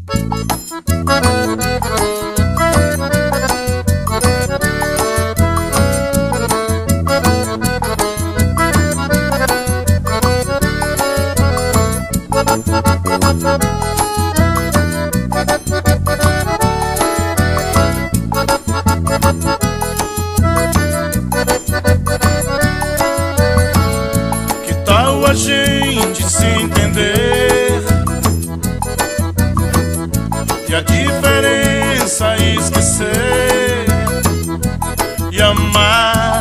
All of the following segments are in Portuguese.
Que tal a gente se entender e a diferença esquecer e amar,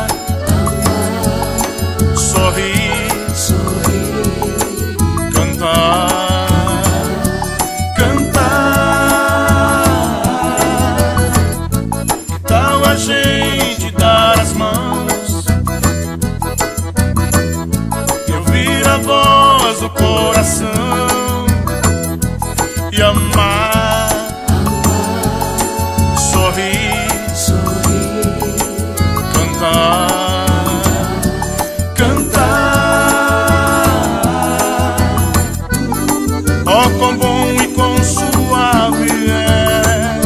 sorrir, cantar, cantar. Que tal a gente dar as mãos e ouvir a voz do coração e amar, sorrir, cantar, cantar. Oh, quão bom e quão suave é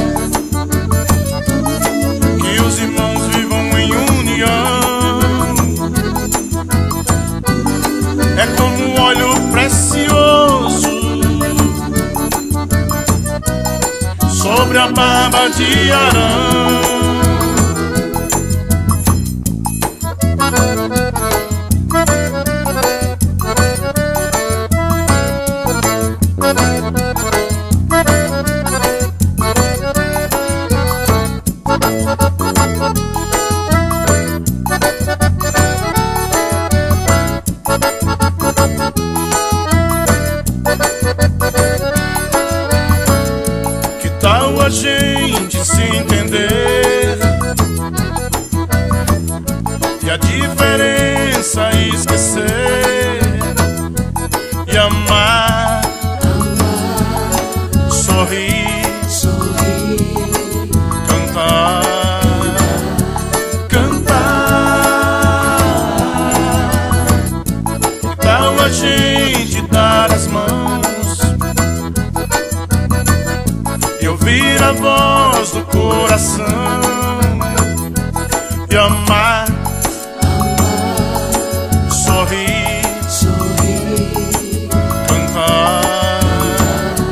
que os irmãos vivam em união. É como um óleo precioso sobre a barba de Arão. Que tal a gente se entender e a diferença esquecer e amar, sorrir, cantar, cantar. Que tal a gente dar as mãos e ouvir a voz do coração e amar, sorrir, cantar,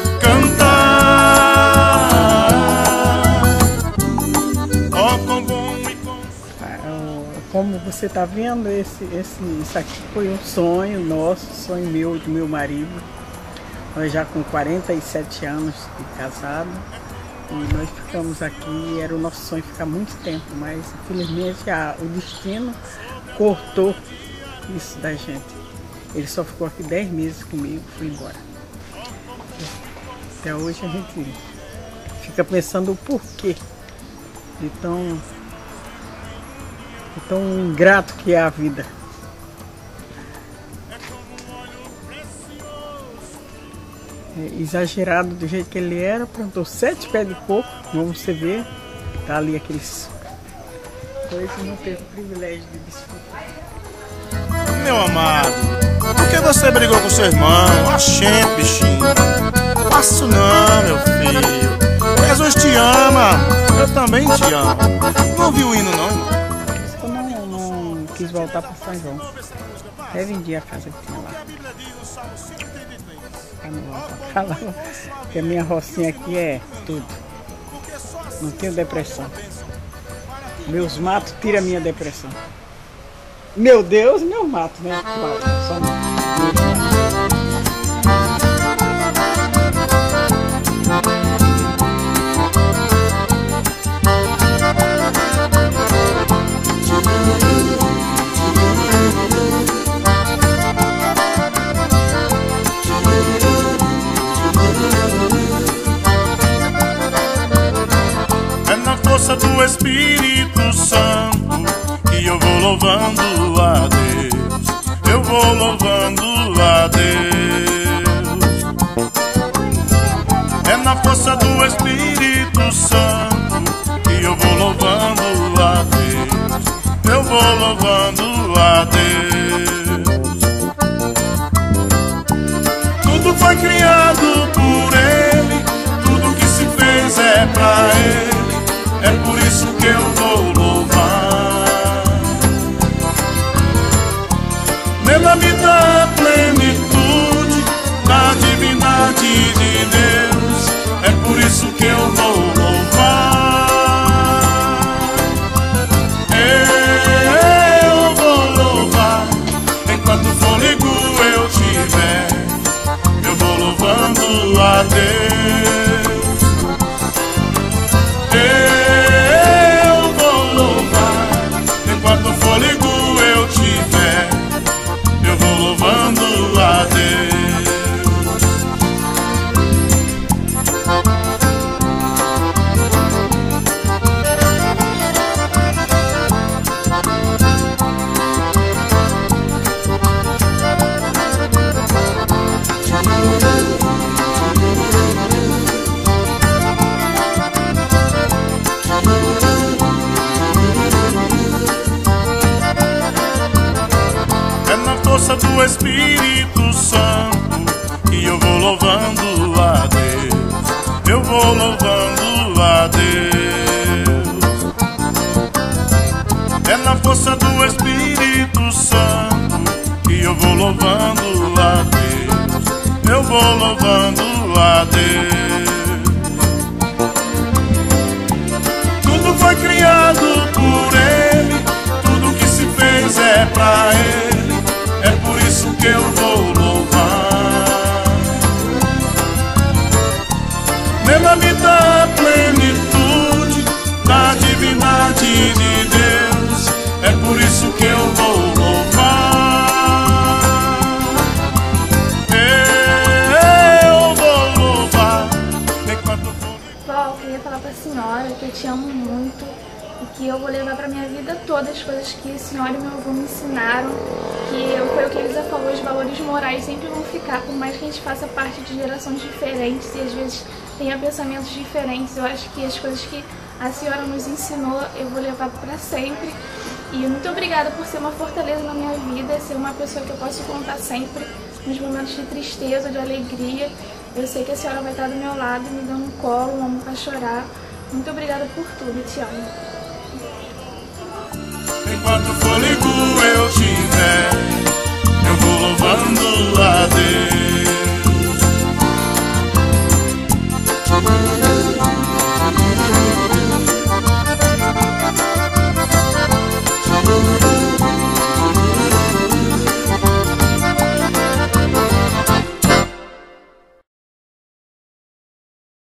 cantar. Oh, quão bom e quão... Como você está vendo, isso aqui foi um sonho nosso, sonho meu, do meu marido. Nós já com 47 anos de casado e nós ficamos aqui. Era o nosso sonho ficar muito tempo, mas infelizmente o destino cortou isso da gente. Ele só ficou aqui 10 meses comigo, foi embora. Até hoje a gente fica pensando o porquê de tão ingrato que é a vida. Exagerado do jeito que ele era, plantou 7 pés de coco, como você vê, tá ali aqueles coisas, não teve o privilégio de desfrutar. Meu amado, por que você brigou com seu irmão? Oxente, bichinho. Não faço não, meu filho. Jesus te ama, eu também te amo. Não ouviu o hino não, irmão? Eu não quis voltar para São João. Até vendi a casa que tinha lá. Porque a minha rocinha aqui é tudo. Não tenho depressão. Meus matos tiram a minha depressão. Meu Deus, meu mato, né? Só meus matos. Força do Espírito Santo que eu vou louvando a Deus, eu vou louvando a Deus. É na força do Espírito Santo que eu vou louvando a Deus, eu vou louvando a Deus. Tudo foi criado por Ele, a Deus. Eu vou louvar enquanto fôlego eu tiver. Eu vou louvando a Deus. Força do Espírito Santo e eu vou louvando a Deus. Eu vou louvando a Deus. É na força do Espírito Santo que eu vou louvando a Deus. Eu vou louvando a Deus. Tudo foi criado por Ele, tudo que se fez é pra Ele. É por isso que eu vou louvar. Nela me dá a plenitude da divindade de Deus. É por isso que eu vou louvar. Eu vou louvar enquanto for. Vó, eu queria falar pra senhora que eu te amo muito e que eu vou levar pra minha vida todas as coisas que a senhora e meu avô me ensinaram, que foi o que eles falou, os valores morais sempre vão ficar, por mais que a gente faça parte de gerações diferentes e às vezes tenha pensamentos diferentes. Eu acho que as coisas que a senhora nos ensinou eu vou levar pra sempre. E muito obrigada por ser uma fortaleza na minha vida, ser uma pessoa que eu posso contar sempre nos momentos de tristeza, de alegria. Eu sei que a senhora vai estar do meu lado, me dando um colo, um ombro pra chorar. Muito obrigada por tudo, te amo. Enquanto fôlego eu tiver, eu vou louvando a Deus.